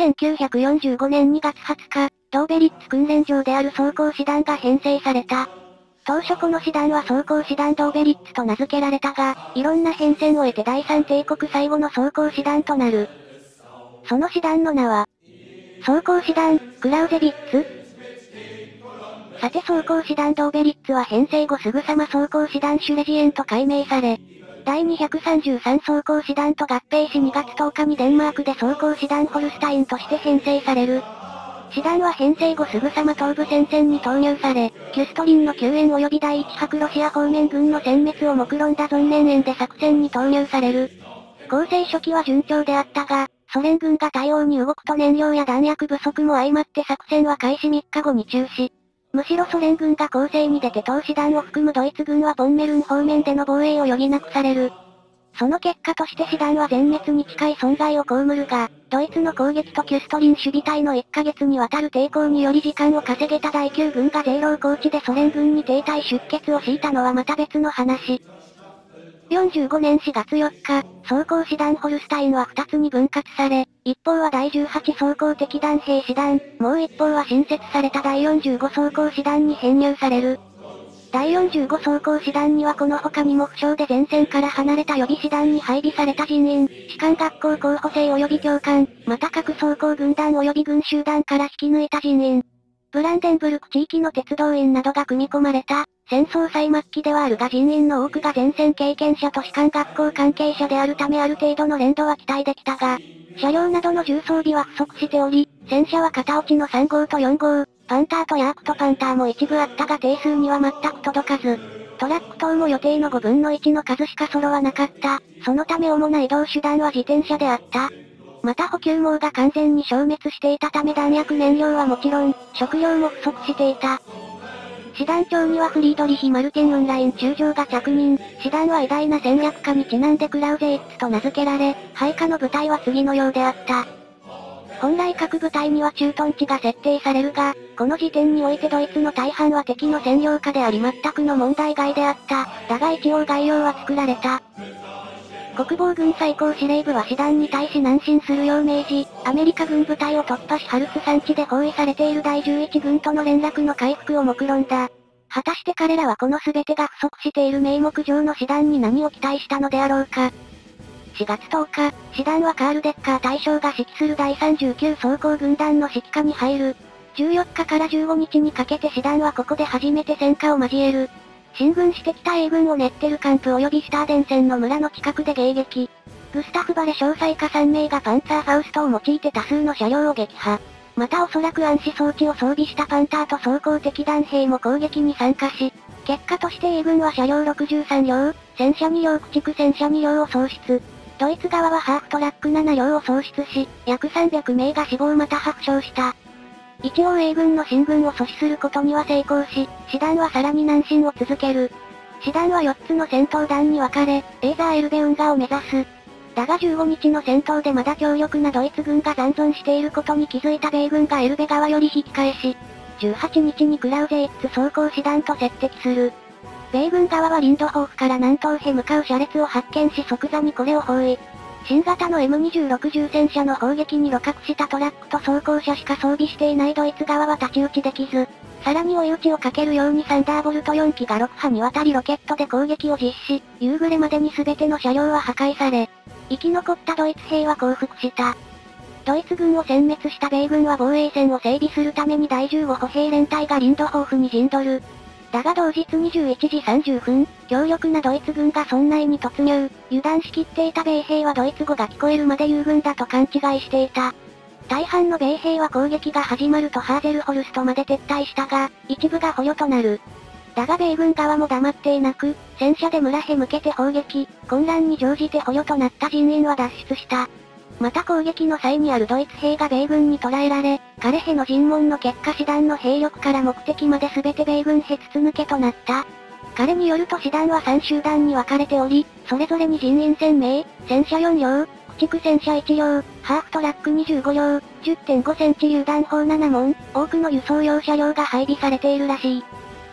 1945年2月20日、ドーベリッツ訓練場である装甲師団が編成された。当初この師団は装甲師団ドーベリッツと名付けられたが、いろんな変遷を得て第三帝国最後の装甲師団となる。その師団の名は、装甲師団、クラウゼビッツ。さて装甲師団ドーベリッツは編成後すぐさま装甲師団シュレジエンと改名され、第233装甲師団と合併し2月10日にデンマークで装甲師団ホルスタインとして編成される。師団は編成後すぐさま東部戦線に投入され、キュストリンの救援及び第一白ロシア方面軍の殲滅を目論んだ存念縁で作戦に投入される。構成初期は順調であったが、ソ連軍が対応に動くと燃料や弾薬不足も相まって作戦は開始3日後に中止。むしろソ連軍が攻勢に出て当師団を含むドイツ軍はポンメルン方面での防衛を余儀なくされる。その結果として師団は全滅に近い損害を被るが、ドイツの攻撃とキュストリン守備隊の1ヶ月にわたる抵抗により時間を稼げた第9軍がゼーロー高地でソ連軍に停滞出血を強いたのはまた別の話。45年4月4日、装甲師団ホルスタインは2つに分割され、一方は第18装甲敵団兵師団、もう一方は新設された第45装甲師団に編入される。第45装甲師団にはこの他にも負傷で前線から離れた予備師団に配備された人員、士官学校候補生及び教官、また各装甲軍団及び軍集団から引き抜いた人員、ブランデンブルク地域の鉄道員などが組み込まれた、戦争最末期ではあるが人員の多くが前線経験者と士官学校関係者であるためある程度の連動は期待できたが、車両などの重装備は不足しており、戦車は片落ちの3号と4号、パンターとヤークとパンターも一部あったが定数には全く届かず、トラック等も予定の5分の1の数しか揃わなかった。そのため主な移動手段は自転車であった。また補給網が完全に消滅していたため弾薬燃料はもちろん、食料も不足していた。師団長にはフリードリヒ・マルティン・ウンライン中将が着任。師団は偉大な戦略家にちなんでクラウゼイッツと名付けられ、配下の部隊は次のようであった。本来各部隊には駐屯地が設定されるが、この時点においてドイツの大半は敵の占領下であり全くの問題外であった。だが一応概要は作られた。国防軍最高司令部は師団に対し南進するよう命じ、アメリカ軍部隊を突破しハルツ山地で包囲されている第11軍との連絡の回復を目論んだ。果たして彼らはこの全てが不足している名目上の師団に何を期待したのであろうか。4月10日、師団はカール・デッカー大将が指揮する第39装甲軍団の指揮下に入る。14日から15日にかけて師団はここで初めて戦果を交える。進軍してきた英軍をネッテルカンプ及びスターデンセンの村の近くで迎撃。グスタフ・バレ少佐以下3名がパンツァーファウストを用いて多数の車両を撃破。またおそらく暗視装置を装備したパンターと装甲敵団兵も攻撃に参加し、結果として英軍は車両63両、戦車2両駆逐戦車2両を喪失。ドイツ側はハーフトラック7両を喪失し、約300名が死亡または負傷した。一応英軍の進軍を阻止することには成功し、師団はさらに南進を続ける。師団は4つの戦闘団に分かれ、エーザーエルベ運河を目指す。だが15日の戦闘でまだ強力なドイツ軍が残存していることに気づいた米軍がエルベ川より引き返し、18日にクラウゼイッツ装甲師団と接敵する。米軍側はリンドホーフから南東へ向かう車列を発見し即座にこれを包囲。新型の M26 重戦車の砲撃に露獲したトラックと装甲車しか装備していないドイツ側は太刀打ちできず、さらに追い打ちをかけるようにサンダーボルト4機が6波にわたりロケットで攻撃を実施、夕暮れまでに全ての車両は破壊され、生き残ったドイツ兵は降伏した。ドイツ軍を殲滅した米軍は防衛線を整備するために第15歩兵連隊がリンドホーフに陣取る。だが同日21時30分、強力なドイツ軍が村内に突入。油断しきっていた米兵はドイツ語が聞こえるまで友軍だと勘違いしていた。大半の米兵は攻撃が始まるとハーゼルホルストまで撤退したが、一部が捕虜となる。だが米軍側も黙っていなく、戦車で村へ向けて砲撃、混乱に乗じて捕虜となった人員は脱出した。また攻撃の際にあるドイツ兵が米軍に捕らえられ、彼への尋問の結果師団の兵力から目的まで全て米軍へ筒抜けとなった。彼によると師団は3集団に分かれており、それぞれに人員1000名、戦車4両、駆逐戦車1両、ハーフトラック25両、10.5センチ榴弾砲7門、多くの輸送用車両が配備されているらしい。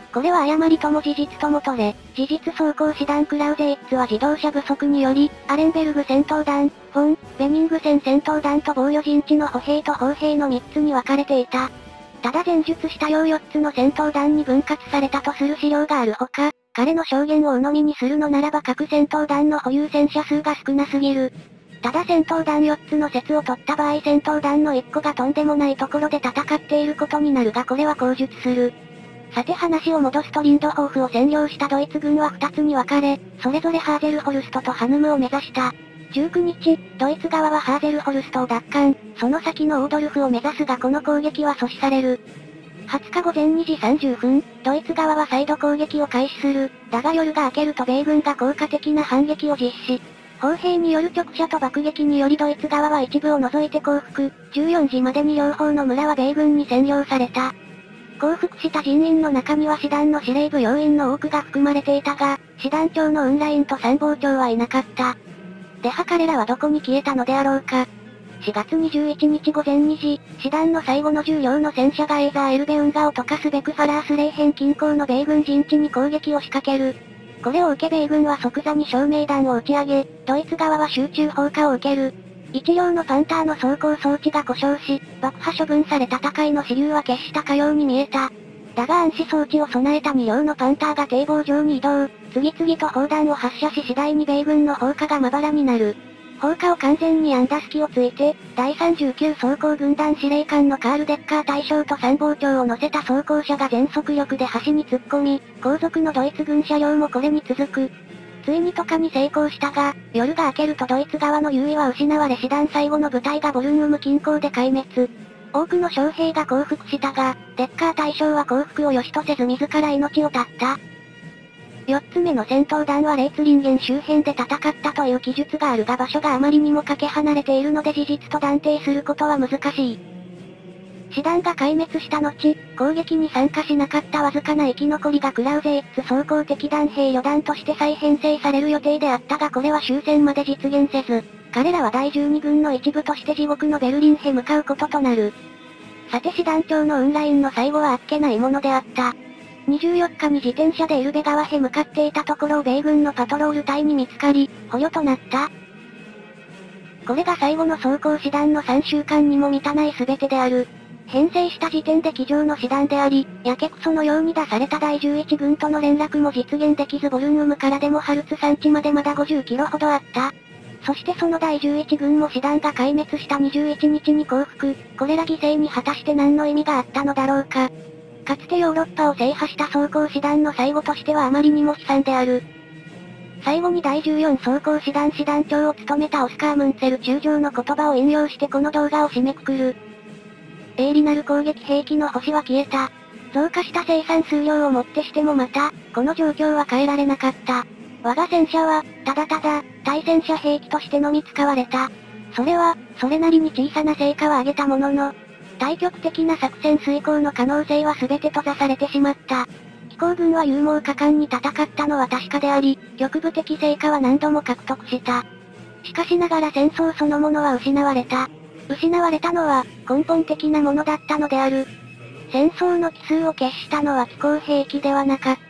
これは誤りとも事実とも取れ、事実装甲師団クラウゼイッツは自動車不足により、アレンベルグ戦闘団、フォン、ベニングセン戦闘団と防御陣地の歩兵と砲兵の3つに分かれていた。ただ前述したよう4つの戦闘団に分割されたとする資料があるほか、彼の証言を鵜呑みにするのならば各戦闘団の保有戦車数が少なすぎる。ただ戦闘団4つの説を取った場合戦闘団の1個がとんでもないところで戦っていることになるがこれは口述する。さて話を戻すとリンドホーフを占領したドイツ軍は2つに分かれ、それぞれハーゼルホルストとハヌムを目指した。19日、ドイツ側はハーゼルホルストを奪還、その先のオードルフを目指すがこの攻撃は阻止される。20日午前2時30分、ドイツ側は再度攻撃を開始する。だが夜が明けると米軍が効果的な反撃を実施。砲兵による直射と爆撃によりドイツ側は一部を除いて降伏。14時までに両方の村は米軍に占領された。降伏した人員の中には師団の司令部要員の多くが含まれていたが、師団長のウンラインと参謀長はいなかった。では彼らはどこに消えたのであろうか。4月21日午前2時、師団の最後の重量の戦車がエーザーエルベ運河を溶かすべくファラースレイヘン近郊の米軍陣地に攻撃を仕掛ける。これを受け米軍は即座に照明弾を打ち上げ、ドイツ側は集中砲火を受ける。一両のパンターの走行装置が故障し、爆破処分され戦いの支流は決したかように見えた。だが暗視装置を備えた2両のパンターが堤防上に移動、次々と砲弾を発射し次第に米軍の砲火がまばらになる。砲火を完全に安打隙をついて、第39装甲軍団司令官のカール・デッカー大将と参謀長を乗せた装甲車が全速力で橋に突っ込み、後続のドイツ軍車両もこれに続く。ついに渡河に成功したが、夜が明けるとドイツ側の優位は失われ師団最後の部隊がボルンウム近郊で壊滅。多くの将兵が降伏したが、デッカー大将は降伏を良しとせず自ら命を絶った。4つ目の戦闘団はレイツリンゲン周辺で戦ったという記述があるが場所があまりにもかけ離れているので事実と断定することは難しい。師団が壊滅した後、攻撃に参加しなかったわずかな生き残りがクラウゼイッツ装甲敵団兵旅団として再編成される予定であったがこれは終戦まで実現せず、彼らは第12軍の一部として地獄のベルリンへ向かうこととなる。さて師団長のウンラインの最後はあっけないものであった。24日に自転車でエルベ川へ向かっていたところを米軍のパトロール隊に見つかり、捕虜となった。これが最後の装甲師団の3週間にも満たない全てである。編成した時点で机上の師団であり、やけくそのように出された第11軍との連絡も実現できずボルンウムからでもハルツ山地までまだ50キロほどあった。そしてその第11軍も師団が壊滅した21日に降伏、これら犠牲に果たして何の意味があったのだろうか。かつてヨーロッパを制覇した装甲師団の最後としてはあまりにも悲惨である。最後に第14装甲師団師団長を務めたオスカー・ムンツェル中将の言葉を引用してこの動画を締めくくる。鋭利なる攻撃兵器の星は消えた。増加した生産数量をもってしてもまた、この状況は変えられなかった。我が戦車は、ただただ、対戦車兵器としてのみ使われた。それは、それなりに小さな成果は上げたものの、対極的な作戦遂行の可能性は全て閉ざされてしまった。機構軍は勇猛果敢に戦ったのは確かであり、局部的成果は何度も獲得した。しかしながら戦争そのものは失われた。失われたのは、根本的なものだったのである。戦争の帰数を決したのは機構兵器ではなかった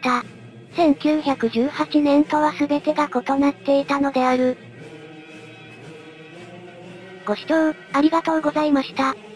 。1918年とは全てが異なっていたのである。ご視聴、ありがとうございました。